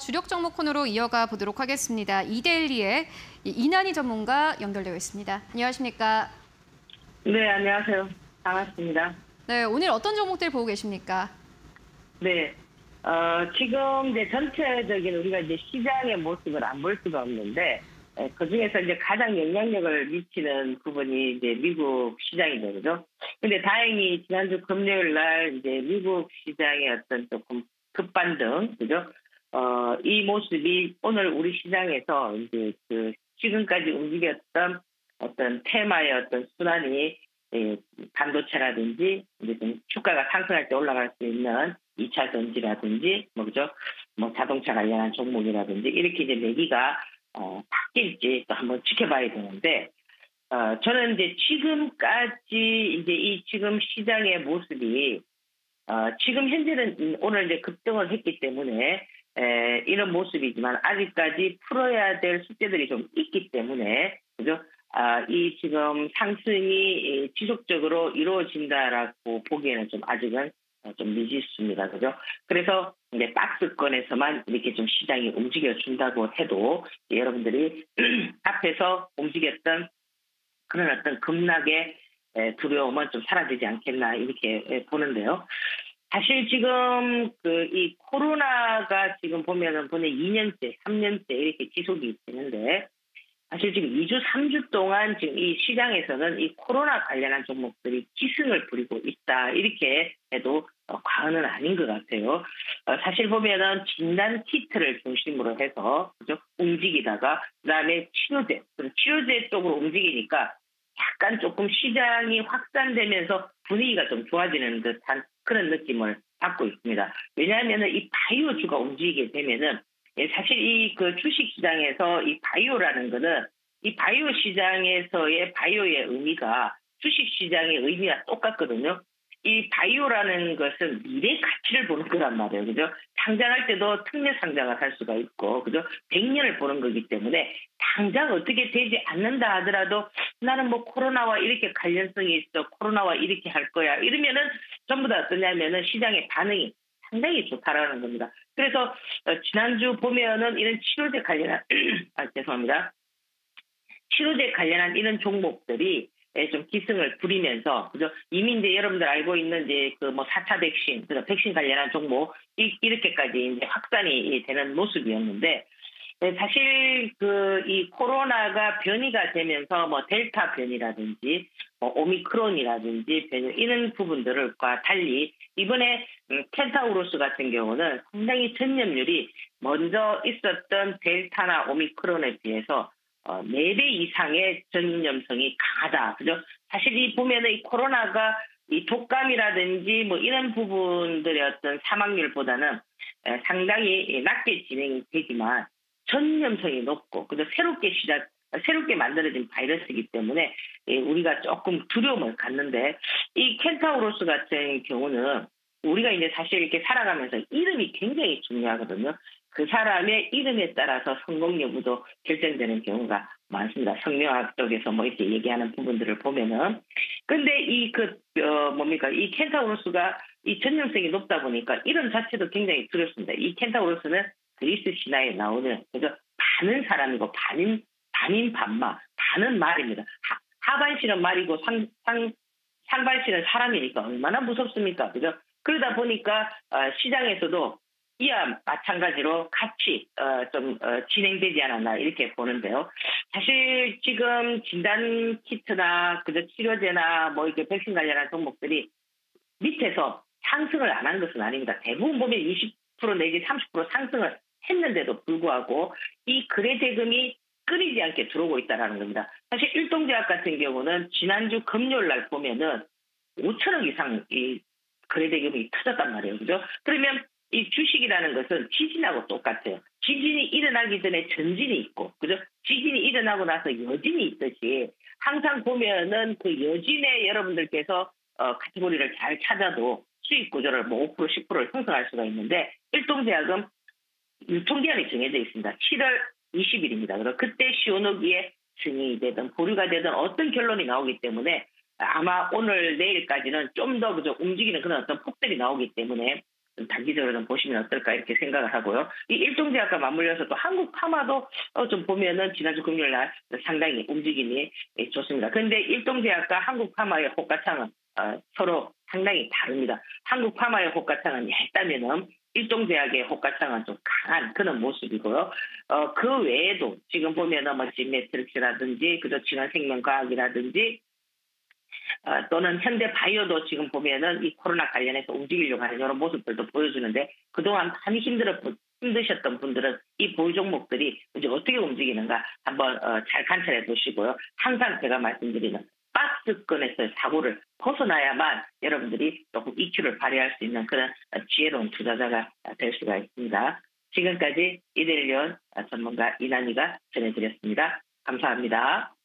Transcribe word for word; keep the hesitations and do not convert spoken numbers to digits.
주력 종목 코너로 이어가 보도록 하겠습니다. 이데일리의 이난희 전문가 연결되어 있습니다. 안녕하십니까? 네, 안녕하세요. 반갑습니다. 네, 오늘 어떤 종목들 보고 계십니까? 네, 어, 지금 이제 전체적인 우리가 이제 시장의 모습을 안 볼 수가 없는데, 그 중에서 이제 가장 영향력을 미치는 부분이 이제 미국 시장이죠, 그죠? 근데 다행히 지난주 금요일 날 이제 미국 시장의 어떤 조금 급반등, 그죠? 어, 이 모습이 오늘 우리 시장에서 이제 그 지금까지 움직였던 어떤 테마의 어떤 순환이 예, 반도체라든지 이제 좀 주가가 상승할 때 올라갈 수 있는 이 차 전지라든지 뭐 그죠? 뭐 자동차 관련한 종목이라든지 이렇게 이제 매기가 어, 바뀔지 또 한번 지켜봐야 되는데 어, 저는 이제 지금까지 이제 이 지금 시장의 모습이 어, 지금 현재는 오늘 이제 급등을 했기 때문에 에, 이런 모습이지만 아직까지 풀어야 될 숙제들이 좀 있기 때문에 그죠? 아, 이 지금 상승이 지속적으로 이루어진다라고 보기에는 좀 아직은 좀 미지수입니다. 그죠? 그래서 이제 박스권에서만 이렇게 좀 시장이 움직여준다고 해도 여러분들이 앞에서 움직였던 그런 어떤 급락의 두려움은 좀 사라지지 않겠나 이렇게 보는데요. 사실 지금 그 이 코로나가 지금 보면은 보내 이 년째, 삼 년째 이렇게 지속이 되는데 사실 지금 이 주, 삼 주 동안 지금 이 시장에서는 이 코로나 관련한 종목들이 기승을 부리고 있다. 이렇게 해도 과언은 아닌 것 같아요. 사실 보면은 진단 키트를 중심으로 해서 그죠? 움직이다가 그다음에 치료제, 치료제 쪽으로 움직이니까 약간 조금 시장이 확산되면서 분위기가 좀 좋아지는 듯한 그런 느낌을 받고 있습니다. 왜냐하면은 이 바이오주가 움직이게 되면은 사실 이 그 주식 시장에서 이 바이오라는 거는 이 바이오 시장에서의 바이오의 의미가 주식 시장의 의미와 똑같거든요. 이 바이오라는 것은 미래 가치를 보는 거란 말이에요. 그죠? 상장할 때도 특례 상장을 할 수가 있고, 그죠? 백 년을 보는 거기 때문에 당장 어떻게 되지 않는다 하더라도 나는 뭐 코로나와 이렇게 관련성이 있어. 코로나와 이렇게 할 거야. 이러면은 전부 다 어떠냐면은 시장의 반응이 상당히 좋다라는 겁니다. 그래서 지난주 보면은 이런 치료제 관련한 아 죄송합니다. 치료제 관련한 이런 종목들이 좀 기승을 부리면서 그죠? 이미 이제 여러분들 알고 있는 이제 그 뭐 사 차 백신, 그죠? 백신 관련한 종목 이, 이렇게까지 이제 확산이 되는 모습이었는데 사실 그 이 코로나가 변이가 되면서 뭐 델타 변이라든지 뭐 오미크론이라든지 변이 이런 부분들과 달리 이번에 켄타우로스 같은 경우는 상당히 전염률이 먼저 있었던 델타나 오미크론에 비해서 어, 네 배 이상의 전염성이 강하다. 그죠? 사실 이 보면은 이 코로나가 이 독감이라든지 뭐 이런 부분들의 어떤 사망률보다는 에, 상당히 낮게 진행이 되지만 전염성이 높고, 그죠? 새롭게 시작, 새롭게 만들어진 바이러스이기 때문에 예, 우리가 조금 두려움을 갖는데 이 켄타우로스 같은 경우는 우리가 이제 사실 이렇게 살아가면서 이름이 굉장히 중요하거든요. 그 사람의 이름에 따라서 성공 여부도 결정되는 경우가 많습니다. 성명학 쪽에서 뭐 이렇게 얘기하는 부분들을 보면은. 근데 이 그, 어, 뭡니까? 이 켄타우로스가 이 전염성이 높다 보니까 이름 자체도 굉장히 두렵습니다. 이 켄타우로스는 그리스 신화에 나오는, 그죠? 반은 사람이고 반인, 반인 반마, 반은 말입니다. 하, 하반신은 말이고 상, 상, 상반신은 사람이니까 얼마나 무섭습니까? 그죠? 그러다 보니까, 어, 시장에서도 이와 마찬가지로 같이 어, 좀 어, 진행되지 않았나 이렇게 보는데요. 사실 지금 진단 키트나 그저 치료제나 뭐 이렇게 백신 관련한 종목들이 밑에서 상승을 안 한 것은 아닙니다. 대부분 보면 이십 퍼센트 내지 삼십 퍼센트 상승을 했는데도 불구하고 이 거래 대금이 끊이지 않게 들어오고 있다는 겁니다. 사실 일동제약 같은 경우는 지난주 금요일 날 보면은 오천억 이상 이 거래 대금이 터졌단 말이에요. 그죠? 그러면 이 주식이라는 것은 지진하고 똑같아요. 지진이 일어나기 전에 전진이 있고, 그죠? 지진이 일어나고 나서 여진이 있듯이 항상 보면은 그 여진에 여러분들께서 어, 카테고리를 잘 찾아도 수익 구조를 뭐 오 퍼센트, 십 퍼센트를 형성할 수가 있는데 일동제약은 유통기한이 정해져 있습니다. 칠월 이십일입니다. 그래서 그때 시오노기에 승인이 되든 보류가 되든 어떤 결론이 나오기 때문에 아마 오늘 내일까지는 좀 더 그저 움직이는 그런 어떤 폭들이 나오기 때문에 좀 단기적으로 좀 보시면 어떨까 이렇게 생각을 하고요. 이 일동제약과 맞물려서 또 한국 파마도 어, 좀 보면은 지난주 금요일 날 상당히 움직임이 예, 좋습니다. 그런데 일동제약과 한국 파마의 호가창은 어, 서로 상당히 다릅니다. 한국 파마의 호가창은 얇다면은 일동제약의 호가창은 좀 강한 그런 모습이고요. 어, 그 외에도 지금 보면은 뭐 진매트릭스라든지 그저 진화생명과학이라든지 어, 또는 현대바이오도 지금 보면은 이 코로나 관련해서 움직이려고 하는 이런 모습들도 보여주는데 그동안 많이 힘들어 힘드셨던 분들은 이 보유 종목들이 이제 어떻게 움직이는가 한번 어, 잘 관찰해 보시고요. 항상 제가 말씀드리는 박스권에서 사고를 벗어나야만 여러분들이 조금 이큐를 발휘할 수 있는 그런 지혜로운 투자자가 될 수가 있습니다. 지금까지 이데일리온 전문가 이난희가 전해드렸습니다. 감사합니다.